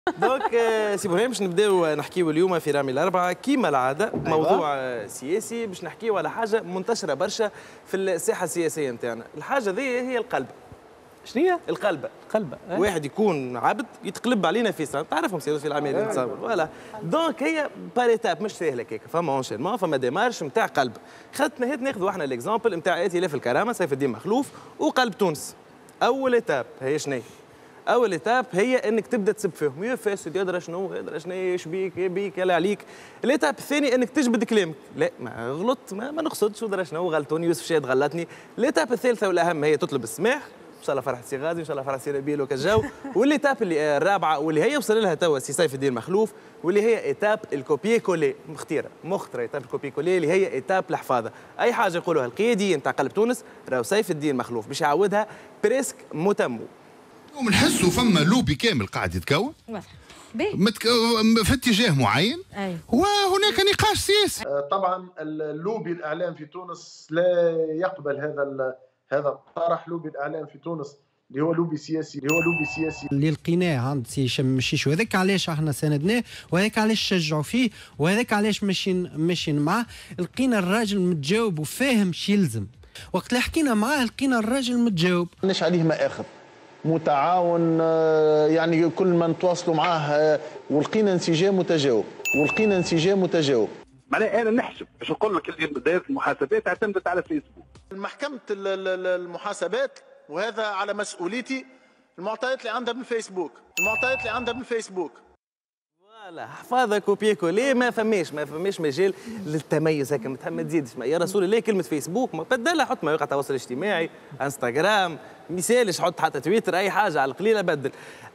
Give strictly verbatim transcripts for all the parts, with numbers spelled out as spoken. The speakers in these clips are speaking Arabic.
دونك سي ابراهيم باش نبداو نحكيو اليوم في رامي الاربعه كيما العاده موضوع سياسي باش نحكيو على حاجه منتشره برشا في الساحه السياسيه نتاعنا، الحاجه ذي هي القلبه. شنو هي؟ القلبه. القلبه أه؟ واحد يكون عبد يتقلب علينا في سنة تعرفهم سيدو في العمليه نتصور فوالا دونك هي باريتاب مش سهله كيك فما اونشينمون فما ديمارش نتاع قلب. خدت نهيت ناخذوا احنا الاكزامبل نتاع ائتلاف الكرامه سيف الدين مخلوف وقلب تونس. اول ايتاب هي شنو؟ اول ايتاب هي انك تبدا تسب فيهم يا فاسد يدرى شنو يدرى شنو ايش بيك يا بيك يلا عليك. الايتاب الثاني انك تجبد كلامك لا ما غلطت ما, ما نقصدش ودرى شنو غلطوني يوسف شاد غلطني. الايتاب الثالثه والاهم هي تطلب السماح ان شاء الله فرحة سي غازي ان شاء الله فرحة سي نبيل وكالجو. والايتاب اللي الرابعه واللي هي وصل لها توا سي سيف الدين مخلوف واللي هي ايتاب الكوبي كولي مختيره مختره ايتاب الكوبي كولي اللي هي ايتاب الحفاظه. اي حاجه يقولوها القياديين نتاع قلب تونس راهو سيف الدين مخلوف باش يعاودها بريسك متمو. نحسوا فما لوبي كامل قاعد يتكون متك... في اتجاه معين أي. وهناك نقاش سياسي. طبعا اللوبي الاعلام في تونس لا يقبل هذا ال... هذا الطرح. لوبي الاعلام في تونس اللي هو لوبي سياسي اللي هو لوبي سياسي اللي لقيناه عند سي هشام مشيش وهذاك علاش احنا ساندناه وهذاك علاش شجعوا فيه وهذاك علاش ماشيين ماشيين معاه. لقينا الراجل متجاوب وفاهم شي يلزم. وقت اللي حكينا معاه لقينا الراجل متجاوب. ماناش عليه مآخذ متعاون يعني كل ما نتواصلوا معاه ولقينا انسجام متجاوب ولقينا انسجام متجاوب. معناها انا نحسب باش نقول لك اللي دايره المحاسبات اعتمدت على فيسبوك. محكمه المحاسبات وهذا على مسؤوليتي المعطيات اللي عندها بالفيسبوك المعطيات اللي عندها بالفيسبوك. فوالا حفاظه كوبي كولي ما فماش ما فماش مجال للتميز هكا ما تزيدش يا رسول الله كلمه فيسبوك ما بدلها حط مواقع التواصل الاجتماعي انستغرام مثالش حط حتى تويتر اي حاجه على القليله بدل.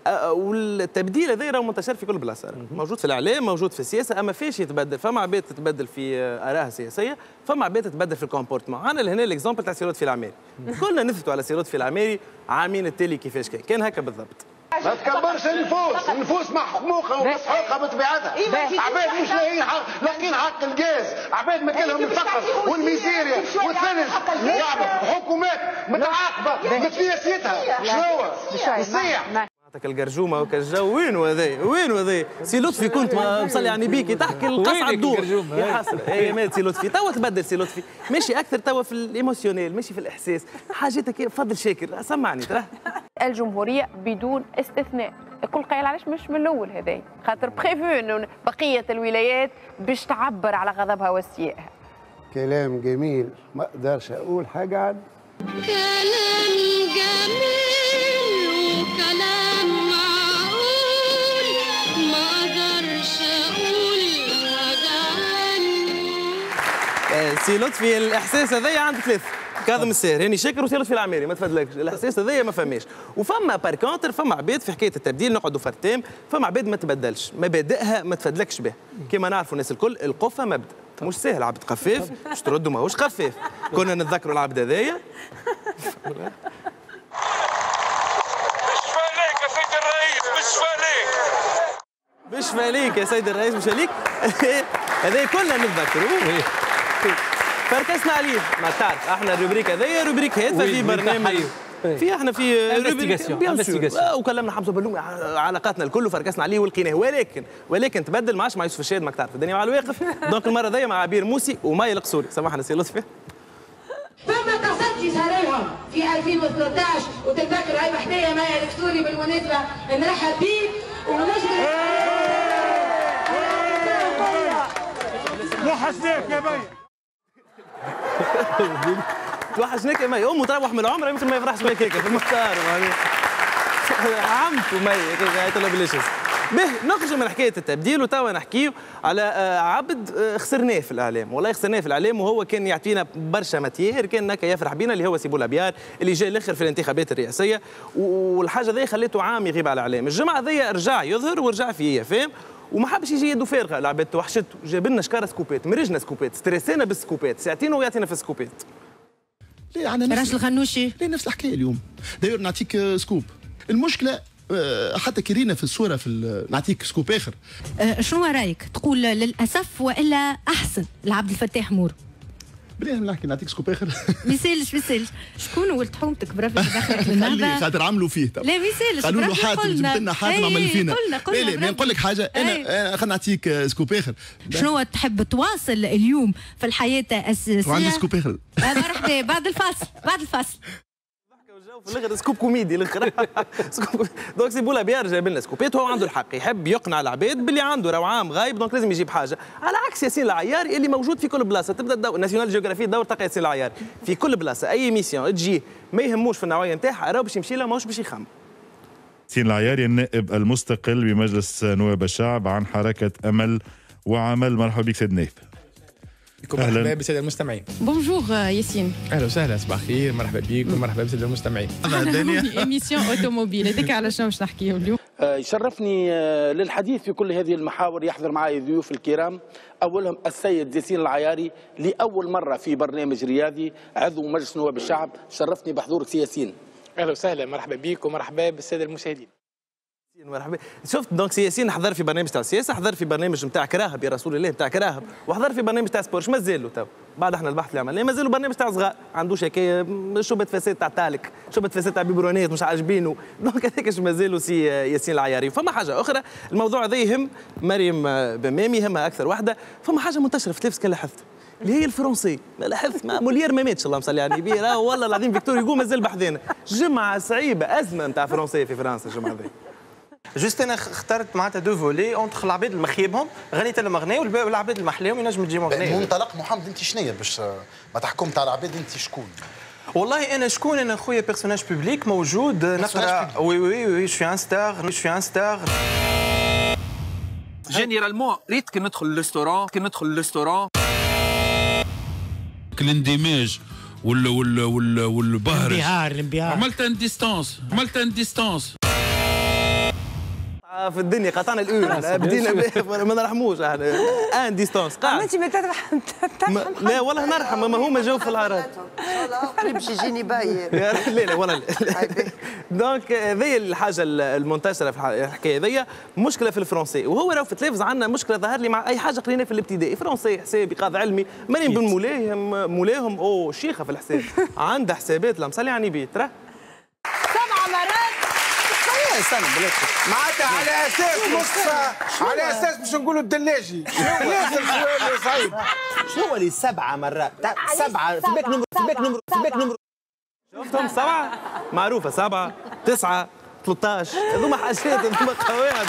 والتبديل هذا راه منتشر في كل بلاصه موجود في الاعلام موجود في السياسه اما فيش يتبدل. فما عباد تتبدل في ارائها السياسيه فما عباد تتبدل في الكومبورتمون. انا لهنا الاكزامبل تاع سي لطفي العماري كلنا نثبتوا على سي لطفي العماري عامين التالي كيفاش كان كان هكا بالضبط. ما تكبرش النفوس، النفوس محموقه ومسحوقه بطبيعتها، عباد مش لاقيين حق لاقين حق الغاز، عباد ماكلهم الفقر والميزيريا والثلج، حكومات متعاقبه بسياسيتها شنو؟ يصيح عطاك القرجومه وكالجو وين هذا وين هذا سي لطفي كنت مصلي يعني بيكي تحكي القصعه تدور يا حسن هي مات سي لطفي توا تبدل سي لطفي ماشي اكثر توا في الايموسيونيل ماشي في الاحساس حاجتك فضل شاكر سمعني ترى. الجمهوريه بدون استثناء الكل قايل علاش مش من الاول هذايا خاطر بريفو انه بقيه الولايات باش تعبر على غضبها واستيائها. كلام جميل ما اقدرش اقول حاجه عنه. كلام جميل وكلام معقول ما اقدرش اقول حاجه عنه. سي لطفي الاحساس هذايا عند ثلاثه كاظم الساهر هاني شاكر وسي لطفي العماري ما تفدلكش الاحساس هذايا ما فماش. وفما بار كونتر فما عباد في حكايه التبديل نقعدوا فرتام فما عباد ما تبدلش مبادئها ما تفدلكش به كما نعرفوا الناس الكل القفه مبدا مش سهل عبد خفاف باش تردوا ماهوش خفاف. كنا نتذكروا العبد هذايا بالشفا ليك يا سيد الرئيس بالشفا ليك بالشفا ليك يا سيد الرئيس مش عليك هذا كلنا نتذكروا فركسنا عليه ما تعرف احنا الروبريك هذايا روبريك هادفه في برنامج في احنا في روبريك وكلمنا حمزه بلومي علاقاتنا الكل وفركسنا عليه ولقيناه ولكن ولكن تبدل ما عادش مع يوسف الشاد ماك تعرف الدنيا مع الواقف دونك المره هذيا مع عبير موسي وماي القصوري سامحنا سي لطفي. فما تصدي صاريهم في ألفين وثلاثة عشر وتتذكر هاي بحدايا ماي القصوري بالمناسبه نرحب بيه ونشكر وحشناك يا بي توحشناك يا مي امه تروح من العمره يمكن ما يفرحش بك هيك في المختار عمته مي هيك بلاش به نخرجوا من حكايه التبديل وتوا نحكيو على عبد خسرناه في الاعلام والله خسرناه في الاعلام وهو كان يعطينا برشا ماتيير كان هكا يفرح بينا اللي هو سيبو لابيار اللي جاء الاخر في الانتخابات الرئاسيه والحاجه ذي خليته عام يغيب على الاعلام. الجمعه ذي رجع يظهر ورجع في فاهم وما حبش يجي يده فارغه العباد توحشته جاب لنا شكاره سكوبات مرجنا سكوبات ستريسينا بالسكوبات ساعتين ويعطينا في السكوبات. ليه عندنا نفس الغنوشي ليه نفس الحكايه اليوم داير نعطيك سكوب المشكله حتى كرينا في الصوره في نعطيك سكوب اخر. أه شنو رايك تقول للاسف والا احسن لعبد الفتاح مور؟ بلي نحكي نعطيك سكوب اخر. ما يسالش ما يسالش. شكون ولد حومتك برافو دخلك للنهضه؟ خاطر عملوا فيه. لا ما يسالش. قالوا له حاتم جبت لنا حاتم عمل فينا. قلنا قلنا. لا لا نقول لك حاجه انا خلينا نعطيك سكوب اخر. شنو تحب تواصل اليوم في الحياه السياسيه؟ وعندي سكوب اخر. مرحبا بعد الفاصل بعد الفاصل. في الاخر سكوب كوميدي الاخر. دونك سي بولا بيار جايب لنا سكوبات. هو عنده الحق يحب يقنع العباد باللي عنده راهو عام غايب دونك لازم يجيب حاجه، على عكس ياسين العياري اللي موجود في كل بلاصه. تبدا الدور ناسيونال جيوغرافي دور تلقى ياسين العياري في كل بلاصه. اي ميسيون تجي ما يهموش في النوعيه نتاعها راهو باش يمشي لها ماهوش باش يخمم. ياسين العياري النائب المستقل بمجلس نواب الشعب عن حركه امل وعمل. مرحبا بك سيد نايف. مرحبا بالساده المستمعين. بونجور ياسين. اهلا وسهلا صباح الخير مرحبا بك ومرحبا بالساده المستمعين. ايميسيون اوتوموبيل هذيك على شنو باش نحكيو اليوم؟ يشرفني للحديث في كل هذه المحاور يحضر معي الضيوف الكرام. اولهم السيد ياسين العياري لاول مره في برنامج رياضي عضو مجلس نواب الشعب. شرفني بحضورك سي ياسين. اهلا وسهلا مرحبا بك ومرحبا بالساده المشاهدين. مرحبا. شفت دونك سي ياسين حضر في برنامج تاع السياسه، حضر في برنامج نتاع كراهب يا رسول الله نتاع كراهب، وحضر في برنامج تاع سبور. مازال له تو بعد احنا البحث اللي عملناه مازال له برنامج تاع صغار، عندوش هكايا شوبة فساد تاع تالك، شوبة فساد تاع بيبرونات مش عاجبينه، دونك هذاك اش مازال له سي ياسين العياري. فما حاجه اخرى، الموضوع هذا يهم مريم بمامي، يهمها اكثر وحده. فما حاجه منتشره في التلفزيون كان لاحظت اللي هي الفرنسي. ما لاحظت ما مولير ما ماتش الله مصلي على النبي، راه والله العظيم فيكتور يقول مازال بحذانا. جمعه صعيبه، ازمه نتاع فرنسي في فرنسا الجمعه هذه. جوست انا اخترت معناتها دو فولي اونتخ العباد المخيبهم غنيت لهم غناو والعباد المحليهم ينجم تجيهم غناو. منطلق محمد انت شنيا باش ما تحكم تاع العباد انت شكون؟ والله انا شكون؟ انا خويا بيرسوناج بوبليك موجود نقرا. وي وي وي جو ان ستار جو ان ستار. جينيرالمون ريت كي ندخل للريستورون كي ندخل للريستورون الاندماج وال وال وال والبهرج الانبهار الانبهار عملت ان ديستانس عملت ان ديستانس في الدنيا قطعنا الاولى بدينا ما نرحموش احنا ان ديستانس قاعد. انت ما ترحم لا والله نرحم ما هما جاوا في العراض باش يجيني باين. لا لا والله دونك هذه الحاجه المنتشره في الحكايه هذيا. مشكله في الفرنسي وهو راه في التلفز عندنا مشكله ظهر لي مع اي حاجه قريناها في الابتدائي. فرنسي حسابي قاعد علمي ماني بن مولاهم مولاهم او شيخه في الحساب عنده حسابات لا مصلي على النبي ترى سبع مرات. استنى بلاش معناتها على اساس نص على اساس باش نقولوا الدلاجي لازم سؤال صعيب. شنو اللي سبعه مرات سبعه في بالك نمر في بالك نمر في بالك نمر شفتهم سبعه معروفه سبعه تسعه ثلاثة عشر هذوما حاجات هذوما قواعد.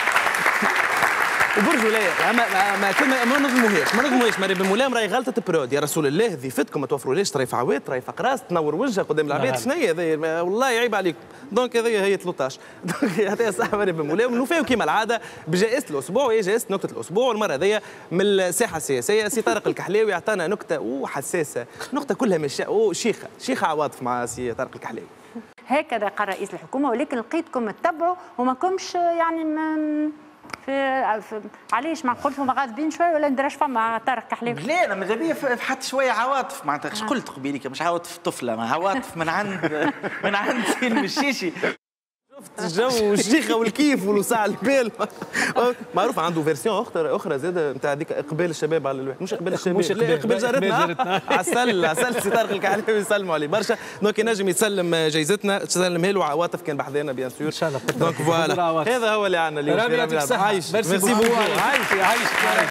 وبرجوا لا ما ما كلمه ما نظلموهاش ما نظلموهاش مريم بن ملام راهي غلطه برود يا رسول الله ضيفتكم ما توفروليش راهي فعوات راهي فقراس تنور وجهها قدام العباد. شنو هي هذه والله يعيب عليكم. دونك هذه هي ثلاثة عشر دونك يعطيها الصحه مريم بن ملام. نوفيو كيما العاده بجائزه الاسبوع وهي جائزه نكته الاسبوع. والمره هذيا من الساحه السياسيه سي طارق الكحلاوي يعطانا نكته حساسه نكته كلها مش شيخه شيخه عواطف مع سي طارق الكحلاوي. هكذا قال رئيس الحكومه ولكن لقيتكم تتبعوا وما كومش يعني من في, في علاش ما نقولش هما غاضبين شويه ولا ندرش فما طارق كحلاوي؟ لا انا ماذا بيا حتى شويه عواطف معناتها اش قلت قبيليك مش عواطف طفله ما عواطف من عند من عند سين مشيشي. شفت الجو والشيخه والكيف والوسع البال معروف عنده فيرسيون اخرى اخرى زاده نتاع هذيك اقبال الشباب على الواحد مش اقبال الشباب مش اقبال جارتنا عسل عسل سي طارق الكحلاوي يسلموا عليه برشا. دونك ينجم يسلم جايزتنا تسلمها له عواطف كان بحذانا بيان سور ان شاء الله. دونك فوالا هذا هو اللي عندنا اليوم. عايش ميرسي بوكو عايش عايش